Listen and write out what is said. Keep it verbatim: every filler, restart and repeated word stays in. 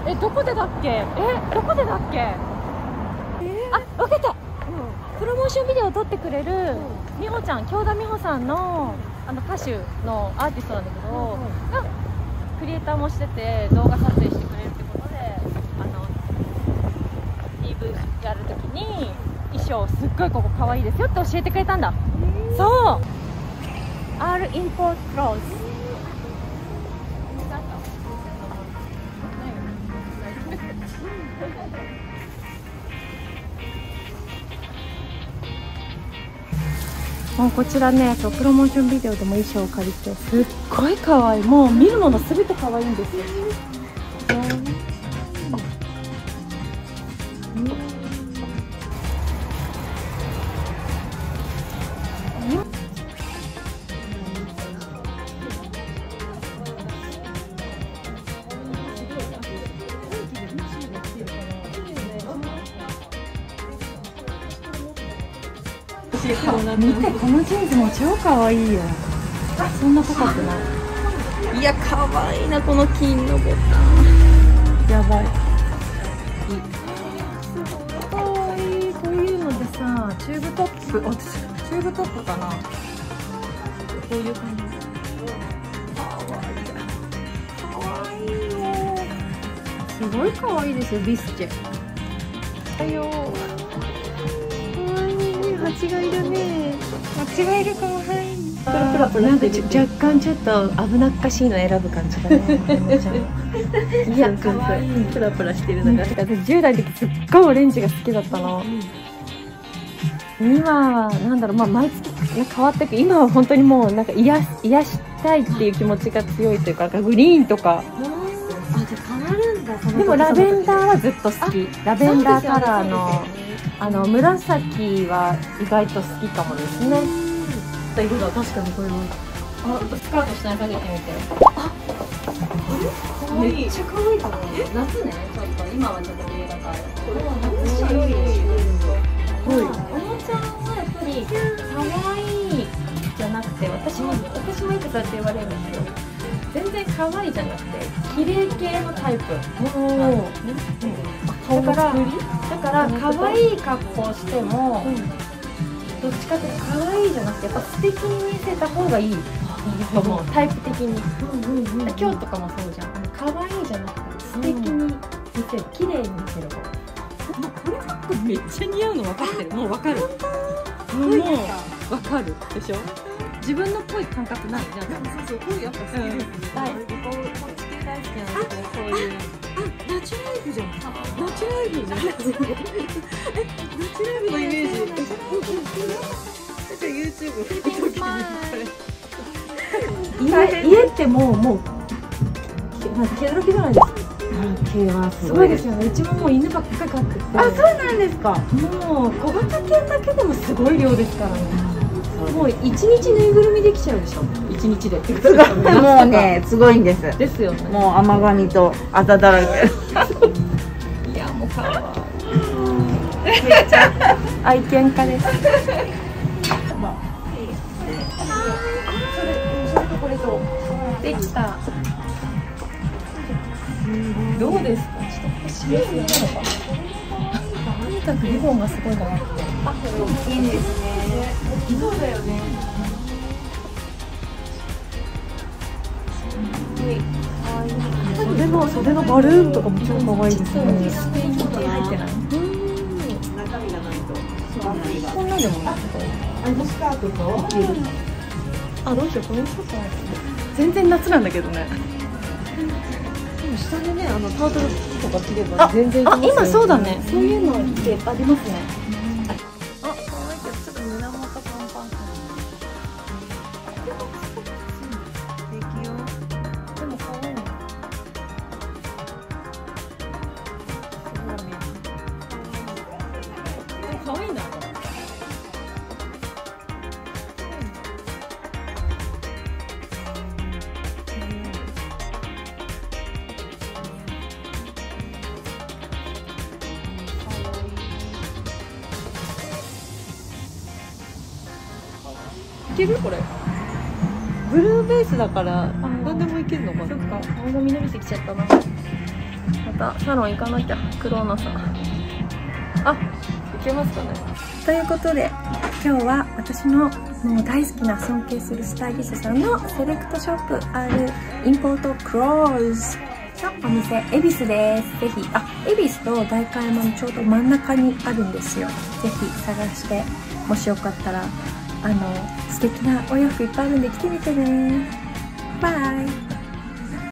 え、どこでだっけ？え、どこでだっけ？えー、あ、わかった、うん、プロモーションビデオを撮ってくれる美穂ちゃん、京田美穂さんのあの歌手のアーティストなんだけど、うん、がクリエイターもしてて動画撮影してくれるってことで、あの ピーブイ やるときに衣装すっごいここ可愛いですよって教えてくれたんだ。えー、そう、 R インポートクローズ。もうこちらね、そうプロモーションビデオでも衣装を借りてすっごい可愛い。もう見るものすべて可愛いんですよ。見て、このジーンズも超可愛いよ。そんな高くない。いや、可愛いな、この金のボタン。やばい。可愛い。こういうのでさ、チューブトップ、あ、チューブトップかな。こういう感じ。可愛い。可愛いよ。すごい可愛いですよ、ビスチェ。はいよ。蜂がいるね。蜂がいるかわいい。プラプラプラ。なんか若干ちょっと危なっかしいの選ぶ感じだね。いや、可愛い。プラプラしてるのが。私じゅう代の時すっごいオレンジが好きだったの。今はなんだろう、まあ毎月変わってく。今は本当にもうなんか癒癒したいっていう気持ちが強いというか、グリーンとか。あ、じゃ変わるんだ。でもラベンダーはずっと好き。ラベンダーカラーの。あの紫は意外と好きかもですね。だ色だ、確かにこれも。あ、スカート下にかけてみて。あ、可愛い。めっちゃ可愛いかも。夏ね、ちょっと今はちょっと冬だから。これは夏白い。おもちゃんはやっぱり可愛いじゃなくて、私も私もよくそうやって言われるんですけど、全然可愛いじゃなくて綺麗系のタイプ。だからだから可愛い格好をしても、うん、どっちかというと可愛いじゃなくてやっぱ素敵に見せた方がいいと思う、タイプ的に。今日とかもそうじゃん。可愛いじゃなくて素敵に見せる、綺麗に見せる方。もうこれ服めっちゃ似合うの分かってる。もう分かる。もう分かるでしょ。自分のっぽい感覚ないじゃん。そうそう、こうやっぱ好きですね。大好き、こういう地球大好きなんですよ。こういう。あ、ナチュラルフじゃん。ナチュラルフじゃん。え、ナチュラルのイメージ。なんか YouTube 見た時に家家ってもうもう毛だらけじゃないですか。毛はすごいですよね。うちももう犬ばっかり飼ってて。あ、そうなんですか。もう小型犬だけでもすごい量ですからね。もう一日ぬいぐるみできちゃうでしょ。一日で。 もうね、すごいんです。 ですよね。 もう甘噛みとあざだらけ。 いや、もう可愛い。めっちゃ愛犬家です。これとできた。どうですか。ちょっと欲しいですね。とにかくリボンがすごいなって。あ、いいですね。そうだよね。袖の袖のバルーンとかも超可愛いですね。入ってない。中身がないと。こんなでもない。あのスカートと。あ、どうしよう、これ一つある。全然夏なんだけどね。でも下にね、あのタートルとか着れば全然。あ、今そうだね。そういうのってありますね。いけるこれ。ブルーベースだから何でもいけるのかな。そっか。顔がみなみしてきちゃったな。 またサロン行かなきゃ。クローナさん。あ、行けますかね。ということで、今日は私のもう大好きな尊敬するスタイリストさんのセレクトショップ アール インポートクローズのお店、恵比寿です。ぜひ、あ、恵比寿と代官山のちょうど真ん中にあるんですよ。ぜひ探して、もしよかったら、あの、素敵なお洋服いっぱいあるんで来てみてね。バイ。